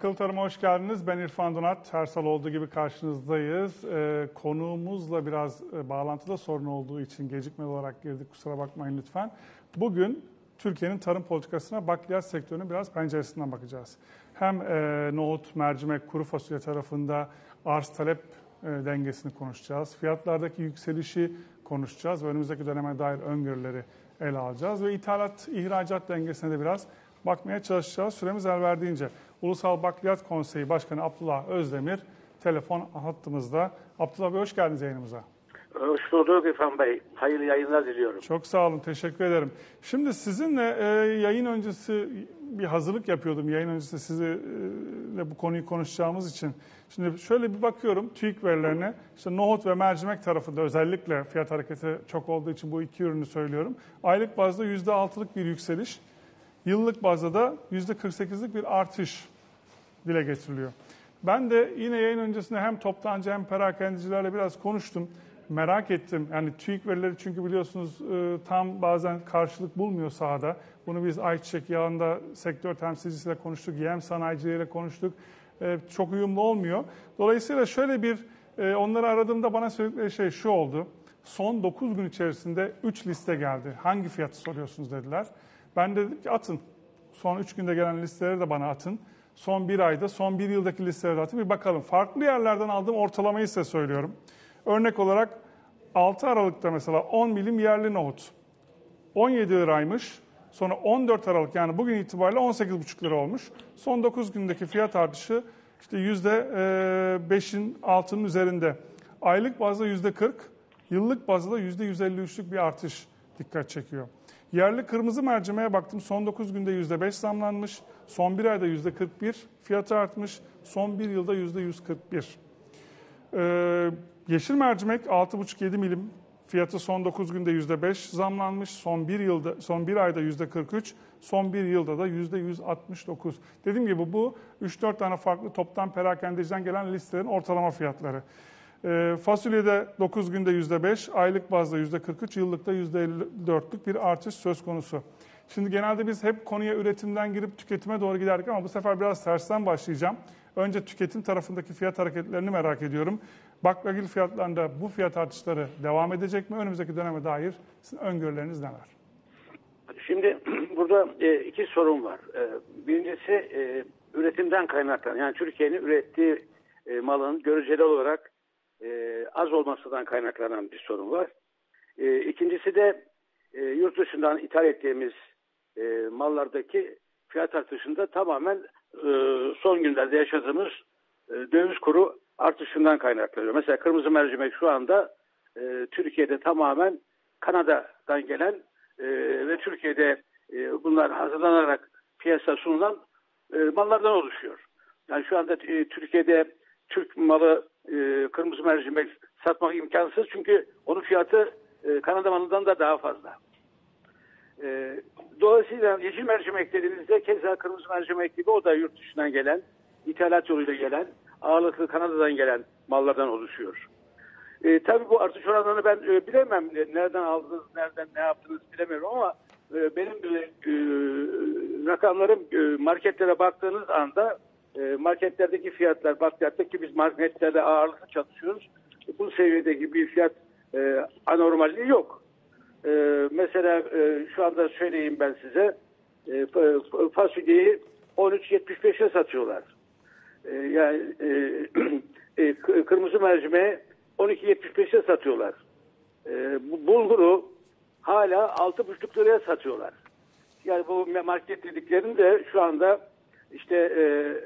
Akıllı Tarım'a hoş geldiniz. Ben İrfan Donat. Her salı olduğu gibi karşınızdayız. Konuğumuzla biraz bağlantıda sorun olduğu için gecikmeli olarak girdik. Kusura bakmayın lütfen. Bugün Türkiye'nin tarım politikasına, bakliyat sektörünün biraz penceresinden bakacağız. Hem nohut, mercimek, kuru fasulye tarafında arz-talep dengesini konuşacağız. Fiyatlardaki yükselişi konuşacağız ve önümüzdeki döneme dair öngörüleri ele alacağız. Ve ithalat-ihracat dengesine de biraz bakmaya çalışacağız. Süremiz el verdiğince. Ulusal Bakliyat Konseyi Başkanı Abdullah Özdemir telefon hattımızda. Abdullah Bey hoş geldiniz yayınımıza. Hoş bulduk İrfan Bey. Hayırlı yayınlar diliyorum. Çok sağ olun, teşekkür ederim. Şimdi sizinle yayın öncesi bir hazırlık yapıyordum. Yayın öncesi sizinle bu konuyu konuşacağımız için. Şimdi şöyle bir bakıyorum TÜİK verilerine. İşte nohut ve mercimek tarafında özellikle fiyat hareketi çok olduğu için bu iki ürünü söylüyorum. Aylık bazda %6'lık bir yükseliş. Yıllık bazda da %48'lik bir artış dile getiriliyor. Ben de yine yayın öncesinde hem toptancı hem perakendecilerle biraz konuştum. Merak ettim. Yani TÜİK verileri çünkü biliyorsunuz tam bazen karşılık bulmuyor sahada. Bunu biz ayçiçek yağında sektör temsilcisiyle konuştuk, yem sanayicileriyle konuştuk. Çok uyumlu olmuyor. Dolayısıyla şöyle bir onları aradığımda bana söyledikleri şey şu oldu. Son 9 gün içerisinde 3 liste geldi. Hangi fiyatı soruyorsunuz dediler. Ben de dedim ki atın. Son 3 günde gelen listeleri de bana atın. Son bir ayda, son bir yıldaki listeleri de atın. Bir bakalım. Farklı yerlerden aldığım ortalamayı size söylüyorum. Örnek olarak 6 Aralık'ta mesela 10 milim yerli nohut 17 liraymış. Sonra 14 Aralık yani bugün itibariyle 18,5 lira olmuş. Son 9 gündeki fiyat artışı işte %5'in altının üzerinde. Aylık bazda %40, yıllık bazda da %153'lük bir artış dikkat çekiyor. Yerli kırmızı mercimeğe baktım. Son 9 günde %5 zamlanmış. Son bir ayda %41 fiyatı artmış. Son bir yılda %141. Yeşil mercimek 6,5-7 milim fiyatı son 9 günde %5 zamlanmış. Son bir ayda %43, son bir yılda da %169. Dediğim gibi bu 3-4 tane farklı toptan perakendeciden gelen listelerin ortalama fiyatları. Fasulyede 9 günde %5, aylık bazda %43, yıllıkta %54'lük bir artış söz konusu. Şimdi genelde biz hep konuya üretimden girip tüketime doğru giderdik ama bu sefer biraz tersten başlayacağım. Önce tüketim tarafındaki fiyat hareketlerini merak ediyorum. Baklagil fiyatlarında bu fiyat artışları devam edecek mi? Önümüzdeki döneme dair sizin öngörüleriniz neler? Şimdi burada iki sorun var. Birincisi üretimden kaynaklanan, yani Türkiye'nin ürettiği malın göreceli olarak az olmasından kaynaklanan bir sorun var. İkincisi de yurt dışından ithal ettiğimiz mallardaki fiyat artışında tamamen son günlerde yaşadığımız döviz kuru artışından kaynaklanıyor. Mesela kırmızı mercimek şu anda Türkiye'de tamamen Kanada'dan gelen ve Türkiye'de bunlar hazırlanarak piyasa sunulan mallardan oluşuyor. Yani şu anda Türkiye'de Türk malı kırmızı mercimek satmak imkansız çünkü onun fiyatı Kanada malından da daha fazla. Dolayısıyla yeşil mercimek dediğinizde keza kırmızı mercimek gibi o da yurt dışından gelen, ithalat yoluyla gelen, ağırlıklı Kanada'dan gelen mallardan oluşuyor. Tabii bu artış oranlarını ben bilemem. Nereden aldınız, nereden ne yaptınız bilemiyorum ama benim rakamlarım marketlere baktığınız anda marketlerdeki fiyatlar, bakliyattaki biz marketlerde ağırlıklı çalışıyoruz. Bu seviyedeki bir fiyat anormalliği yok. Mesela şu anda söyleyeyim ben size fasulyeyi 13.75'e satıyorlar. Yani kırmızı mercimeği 12.75'e satıyorlar. Bulguru hala 6,5 liraya satıyorlar. Yani bu market dediklerim de şu anda işte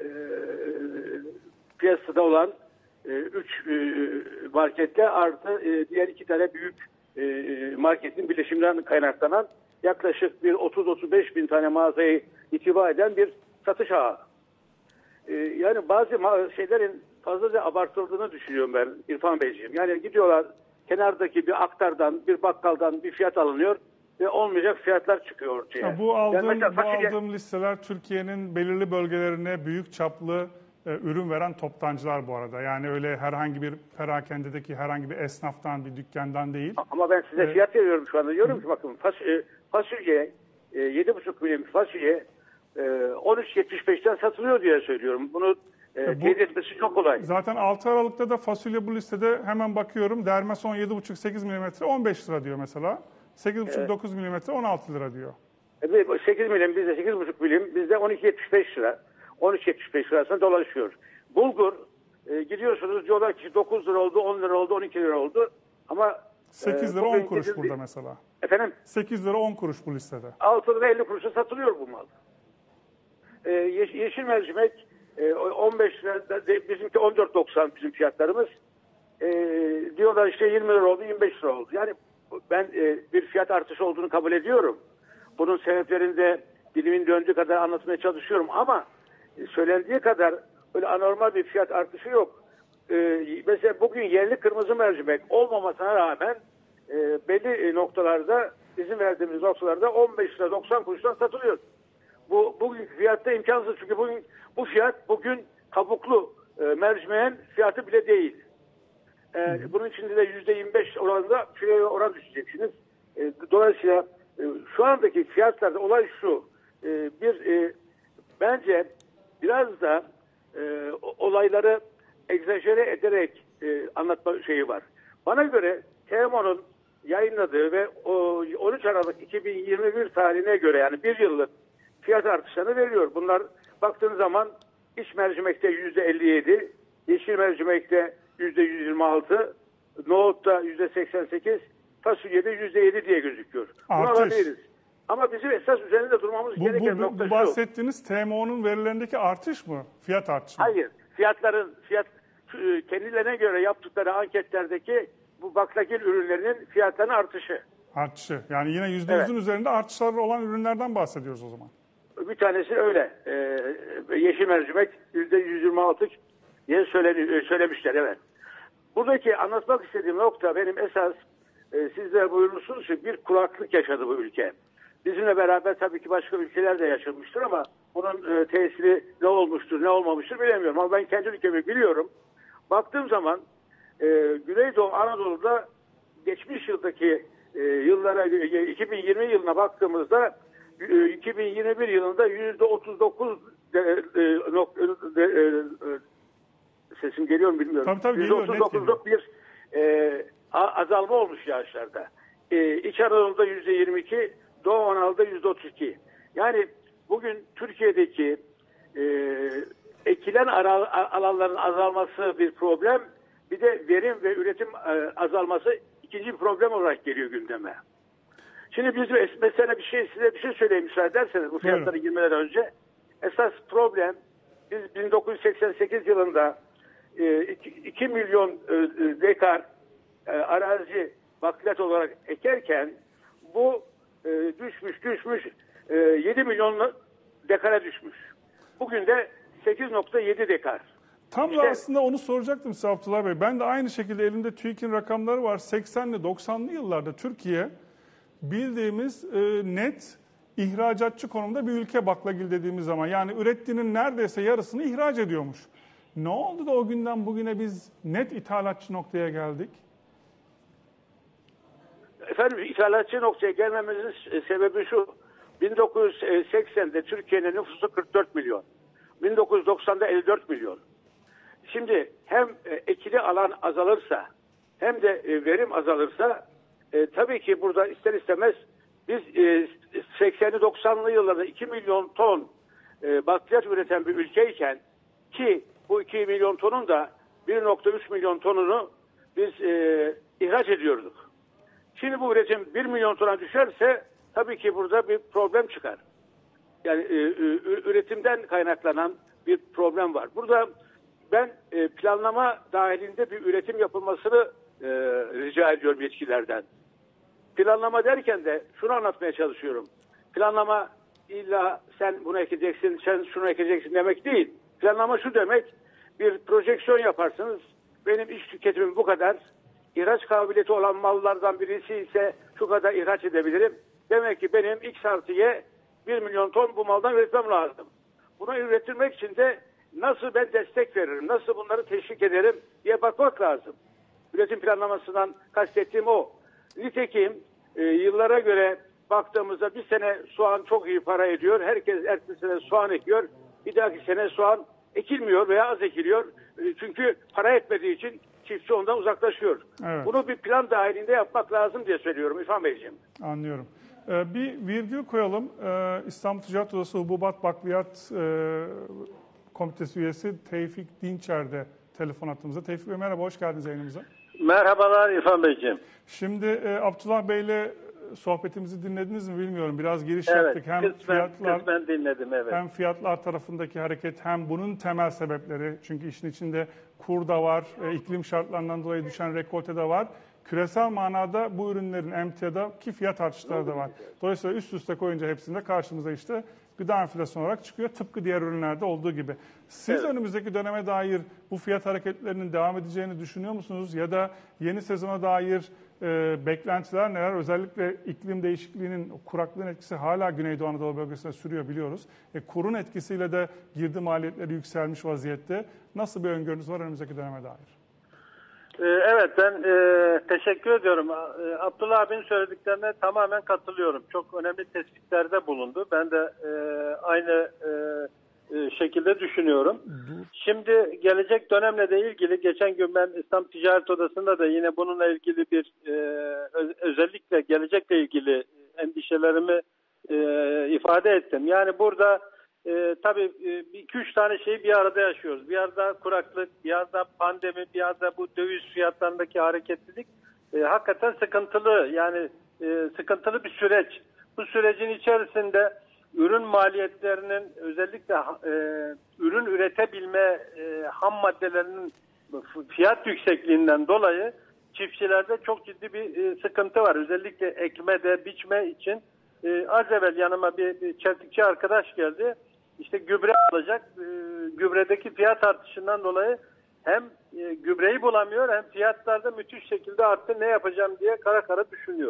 piyasada olan 3 markette artı diğer 2 tane büyük marketin birleşiminden kaynaklanan yaklaşık bir 30-35 bin tane mağazayı itibar eden bir satış ağı. Yani bazı şeylerin fazlaca abartıldığını düşünüyorum ben İrfan Beyciğim. Yani gidiyorlar kenardaki bir aktardan, bir bakkaldan bir fiyat alınıyor ve olmayacak fiyatlar çıkıyor ortaya. Bu aldığım listeler Türkiye'nin belirli bölgelerine büyük çaplı ürün veren toptancılar bu arada. Yani öyle herhangi bir perakendedeki herhangi bir esnaftan, bir dükkandan değil. Ama ben size fiyat veriyorum şu anda. Diyorum ki bakın fasulye 7,5 milim fasulye 13.75'ten satılıyor diye söylüyorum. Bunu teyit etmesi çok kolay. Zaten 6 Aralık'ta da fasulye bu listede hemen bakıyorum. Dermeson 7,5-8 mm 15 lira diyor mesela. 8,5-9 mm 16 lira diyor. 8 milim bizde 8,5 milim bizde 12.75 lira. 13.75 lirasına dolaşıyor. Bulgur gidiyorsunuz diyorlar ki 9 lira oldu, 10 lira oldu, 12 lira oldu. Ama 8 lira 10 kuruş burada mesela. Efendim? 8 lira 10 kuruş bu listede. 6 lira 50 kuruşa satılıyor bu mal. Yeşil mercimek 15 lira, bizimki 14.90 bizim fiyatlarımız. Diyorlar işte 20 lira oldu, 25 lira oldu. Yani ben bir fiyat artışı olduğunu kabul ediyorum. Bunun sebeplerini de dilimin döndüğü kadar anlatmaya çalışıyorum ama söylendiği kadar öyle anormal bir fiyat artışı yok. Mesela bugün yerli kırmızı mercimek olmamasına rağmen belli noktalarda, bizim verdiğimiz noktalarda 15 lira 90 kuruştan satılıyor. Bugün fiyatta imkansız çünkü bu fiyat bugün kabuklu mercimeğin fiyatı bile değil. Bunun içinde de %25 oranında kiloya oran düşeceksiniz. Dolayısıyla şu andaki fiyatlarda olay şu. Bence biraz da olayları egzajere ederek anlatma şeyi var. Bana göre TMO'nun yayınladığı ve 13 Aralık 2021 tarihine göre yani bir yıllık fiyat artışlarını veriyor. Bunlar baktığınız zaman iç mercimekte %57, yeşil mercimekte %126, nohutta %88, fasulyede %7 diye gözüküyor. Buna alabiliriz. Ama bizim esas üzerinde durmamız gereken nokta şu. Bu bahsettiğiniz TMO'nun verilerindeki artış mı? Fiyat artışı mı? Hayır. Fiyat kendilerine göre yaptıkları anketlerdeki bu baklagil ürünlerinin fiyatlarının artışı. Artışı. Yani yine %100'ün üzerinde artışlar olan ürünlerden bahsediyoruz o zaman. Bir tanesi öyle. Yeşil mercimek %126 diye söylemişler. Evet. Buradaki anlatmak istediğim nokta benim esas sizler buyurmuşsunuz ki bir kuraklık yaşadı bu ülke. Bizimle beraber tabii ki başka ülkeler de yaşamıştır ama bunun tesiri ne olmuştur ne olmamıştır bilemiyorum. Ama ben kendi ülkemi biliyorum. Baktığım zaman Güneydoğu Anadolu'da geçmiş yıldaki yıllara 2020 yılına baktığımızda 2021 yılında %39 sesim geliyor mu bilmiyorum. Tabii %39'luk bir azalma olmuş yağışlarda. İç Anadolu'da %22, Doğu Anadolu'da %32. Yani bugün Türkiye'deki ekilen alanların azalması bir problem. Bir de verim ve üretim azalması ikinci bir problem olarak geliyor gündeme. Şimdi biz mesela size bir şey söyleyeyim müsaade ederseniz bu fiyatlara girmeden önce. Esas problem biz 1988 yılında 2 milyon dekar arazi bakliyat olarak ekerken bu düşmüş 7 milyon dekara düşmüş. Bugün de 8,7 dekar. Tam da aslında onu soracaktım size Abdullah Bey. Ben de aynı şekilde elimde TÜİK'in rakamları var. 80'li 90'lı yıllarda Türkiye bildiğimiz net ihracatçı konumda bir ülke baklagil dediğimiz zaman. Yani ürettiğinin neredeyse yarısını ihraç ediyormuş. Ne oldu da o günden bugüne biz net ithalatçı noktaya geldik? Efendim ithalatçı noktaya gelmemizin sebebi şu. 1980'de Türkiye'nin nüfusu 44 milyon. 1990'da 54 milyon. Şimdi hem ekili alan azalırsa hem de verim azalırsa tabii ki burada ister istemez biz 80'li 90'lı yıllarda 2 milyon ton bakliyat üreten bir ülkeyken ki bu 2 milyon tonun da 1,3 milyon tonunu biz ihraç ediyorduk. Şimdi bu üretim 1 milyon tona düşerse tabii ki burada bir problem çıkar. Yani üretimden kaynaklanan bir problem var. Burada ben planlama dahilinde bir üretim yapılmasını rica ediyorum yetkililerden. Planlama derken de şunu anlatmaya çalışıyorum. Planlama illa sen bunu ekeceksin, sen şunu ekeceksin demek değil. Planlama şu demek, bir projeksiyon yaparsınız. Benim iş tüketimim bu kadar. İhraç kabiliyeti olan mallardan birisi ise şu kadar ihraç edebilirim. Demek ki benim X artı Y 1 milyon ton bu maldan üretmem lazım. Bunu üretilmek için de nasıl ben destek veririm, nasıl bunları teşvik ederim diye bakmak lazım. Üretim planlamasından kastettiğim o. Nitekim yıllara göre baktığımızda bir sene soğan çok iyi para ediyor. Herkes ertesi sene soğan ekiyor. Bir dahaki sene soğan ekilmiyor veya az ekiliyor. Çünkü para etmediği için çiftçi ondan uzaklaşıyor. Evet. Bunu bir plan dahilinde yapmak lazım diye söylüyorum İrfan Beyciğim. Anlıyorum. Bir virgül koyalım. İstanbul Ticaret Odası Hububat Bakliyat Komitesi üyesi Tevfik Dinçer de telefon attığımızda. Tevfik Bey merhaba, hoş geldiniz yayınımıza. Merhabalar İrfan Beyciğim. Şimdi Abdullah Bey'le sohbetimizi dinlediniz mi bilmiyorum. Biraz giriş Evet, yaptık. Hem kısmen dinledim, evet. Hem fiyatlar tarafındaki hareket hem bunun temel sebepleri. Çünkü işin içinde kur da var, iklim şartlarından dolayı düşen rekolte de var. Küresel manada bu ürünlerin emtiadaki fiyat artışları da var. Dolayısıyla üst üste koyunca hepsinde karşımıza işte gıda enflasyonu olarak çıkıyor. Tıpkı diğer ürünlerde olduğu gibi. Siz önümüzdeki döneme dair bu fiyat hareketlerinin devam edeceğini düşünüyor musunuz? Ya da yeni sezona dair beklentiler neler? Özellikle iklim değişikliğinin, kuraklığın etkisi hala Güneydoğu Anadolu bölgesinde sürüyor biliyoruz. Kurun etkisiyle de girdi maliyetleri yükselmiş vaziyette. Nasıl bir öngörünüz var önümüzdeki döneme dair? Evet, ben teşekkür ediyorum. Abdullah abinin söylediklerine tamamen katılıyorum. Çok önemli tespitlerde bulundu. Ben de aynı şekilde düşünüyorum. Şimdi gelecek dönemle de ilgili geçen gün ben İstanbul Ticaret Odası'nda da yine bununla ilgili bir özellikle gelecekle ilgili endişelerimi ifade ettim. Yani burada tabii 2-3 tane şeyi bir arada yaşıyoruz. Bir yerde kuraklık, bir yerde pandemi, bir yerde bu döviz fiyatlarındaki hareketlilik hakikaten sıkıntılı. Yani sıkıntılı bir süreç. Bu sürecin içerisinde ürün maliyetlerinin özellikle ürün üretebilme ham maddelerinin fiyat yüksekliğinden dolayı çiftçilerde çok ciddi bir sıkıntı var. Özellikle ekmede, biçme için. Az evvel yanıma bir çiftçi arkadaş geldi. İşte gübre alacak. Gübredeki fiyat artışından dolayı hem gübreyi bulamıyor hem fiyatlarda müthiş şekilde arttı. Ne yapacağım diye kara kara düşünüyor.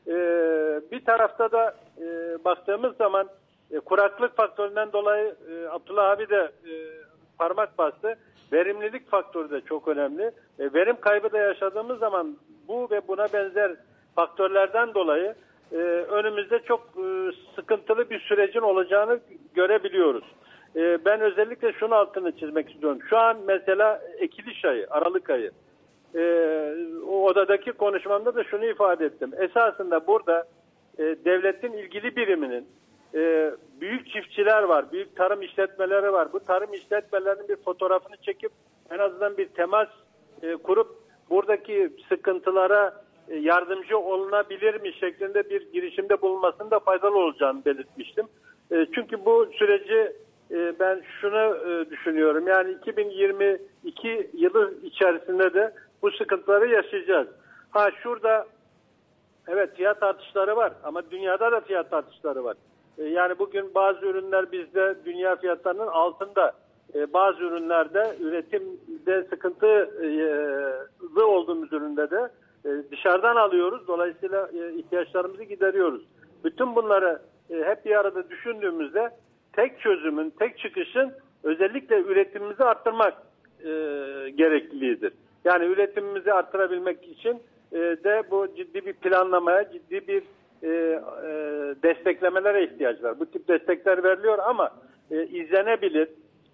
Bir tarafta da baktığımız zaman kuraklık faktöründen dolayı Abdullah abi de parmak bastı. Verimlilik faktörü de çok önemli. Verim kaybı da yaşadığımız zaman bu ve buna benzer faktörlerden dolayı önümüzde çok sıkıntılı bir sürecin olacağını görebiliyoruz. Ben özellikle şunun altını çizmek istiyorum. Şu an mesela ekiliş ayı, Aralık ayı. O odadaki konuşmamda da şunu ifade ettim. Esasında burada devletin ilgili biriminin büyük çiftçiler var, büyük tarım işletmeleri var. Bu tarım işletmelerinin bir fotoğrafını çekip en azından bir temas kurup buradaki sıkıntılara yardımcı olunabilir mi şeklinde bir girişimde bulunmasının faydalı olacağını belirtmiştim. Çünkü bu süreci ben şunu düşünüyorum. Yani 2022 yılı içerisinde de bu sıkıntıları yaşayacağız. Şurada evet fiyat artışları var ama dünyada da fiyat artışları var. Yani bugün bazı ürünler bizde dünya fiyatlarının altında. Bazı ürünlerde üretimde sıkıntılı olduğumuz üründe de dışarıdan alıyoruz. Dolayısıyla ihtiyaçlarımızı gideriyoruz. Bütün bunları hep bir arada düşündüğümüzde tek çözümün, tek çıkışın özellikle üretimimizi arttırmak gerekliliğidir. Yani üretimimizi arttırabilmek için de bu ciddi bir planlamaya, ciddi bir desteklemelere ihtiyaç var. Bu tip destekler veriliyor ama izlenebilir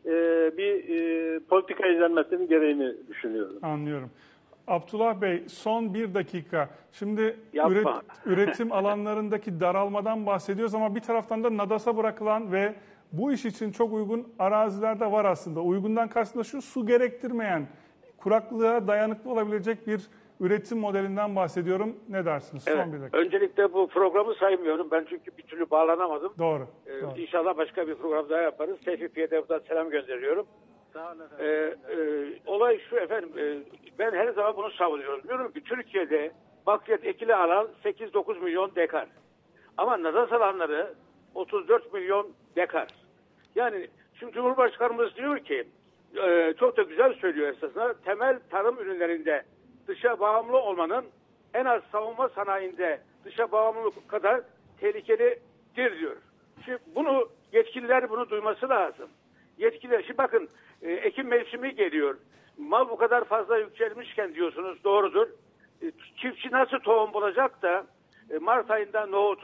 bir politika izlenmesinin gereğini düşünüyorum. Anlıyorum. Abdullah Bey son bir dakika. Şimdi üretim alanlarındaki daralmadan bahsediyoruz ama bir taraftan da nadasa bırakılan ve bu iş için çok uygun araziler de var aslında. Uygundan kastım da şu, su gerektirmeyen, kuraklığa dayanıklı olabilecek bir üretim modelinden bahsediyorum. Ne dersiniz? Evet. Son bir dakika. Öncelikle bu programı saymıyorum. Ben çünkü bir türlü bağlanamadım. Doğru. İnşallah başka bir program daha yaparız. Tevfik Bey'e de buradan selam gönderiyorum. Sağ olun efendim. Olay şu efendim. Ben her zaman bunu savunuyorum. Diyorum ki Türkiye'de bakliyat ekili alan 8-9 milyon dekar. Ama nadas alanları 34 milyon dekar. Yani şimdi Cumhurbaşkanımız diyor ki çok da güzel söylüyor esasında, temel tarım ürünlerinde dışa bağımlı olmanın en az savunma sanayinde dışa bağımlılık kadar tehlikelidir diyor. Şimdi bunu yetkililer bunu duyması lazım. Yetkililer, şimdi bakın ekim mevsimi geliyor. Mal bu kadar fazla yükselmişken diyorsunuz, doğrudur. Çiftçi nasıl tohum bulacak da Mart ayında nohutu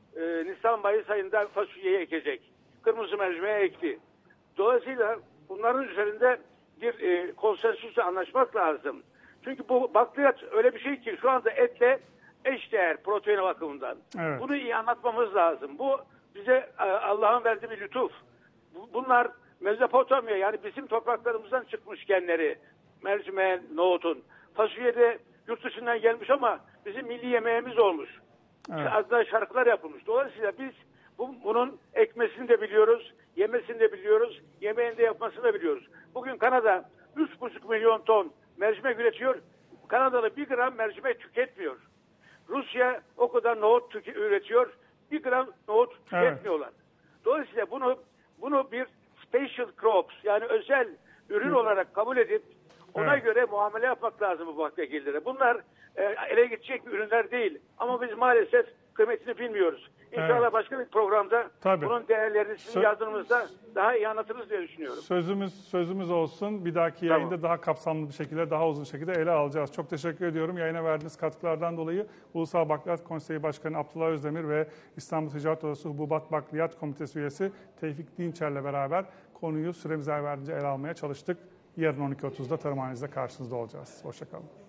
Nisan-Mayıs ayında fasulyeyi ekecek. Kırmızı mercimeği ekti. Dolayısıyla bunların üzerinde bir konsensüsle anlaşmak lazım. Çünkü bu bakliyat öyle bir şey ki şu anda etle eşdeğer protein bakımından. Evet. Bunu iyi anlatmamız lazım. Bu bize Allah'ın verdiği bir lütuf. Bunlar Mezopotamya, yani bizim topraklarımızdan çıkmış genleri. Mercimeğin, nohutun. Fasulye de yurt dışından gelmiş ama bizim milli yemeğimiz olmuş. Evet. Adına şarkılar yapılmış. Dolayısıyla biz bunun ekmesini de biliyoruz, yemesini de biliyoruz, yemeğini de yapmasını da biliyoruz. Bugün Kanada 3,5 milyon ton mercimek üretiyor. Kanadalı 1 gram mercimek tüketmiyor. Rusya o kadar nohut üretiyor. 1 gram nohut tüketmiyorlar. Dolayısıyla bunu bir special crops, yani özel ürün olarak kabul edip ona göre muamele yapmak lazım bu bakliyatçilere. Bunlar ele geçecek ürünler değil. Ama biz maalesef kıymetini bilmiyoruz. İnşallah başka bir programda bunun değerlerini sizin yardımınızda daha iyi anlatırız diye düşünüyorum. Sözümüz olsun. Bir dahaki yayında daha kapsamlı bir şekilde, daha uzun şekilde ele alacağız. Çok teşekkür ediyorum yayına verdiğiniz katkılardan dolayı. Ulusal Bakliyat Konseyi Başkanı Abdullah Özdemir ve İstanbul Ticaret Odası Hububat Bakliyat Komitesi üyesi Tevfik Dinçer'le beraber konuyu süremiz el verdiğince ele almaya çalıştık. Yarın 12.30'da Tarımhanenizde karşınızda olacağız. Hoşça kalın.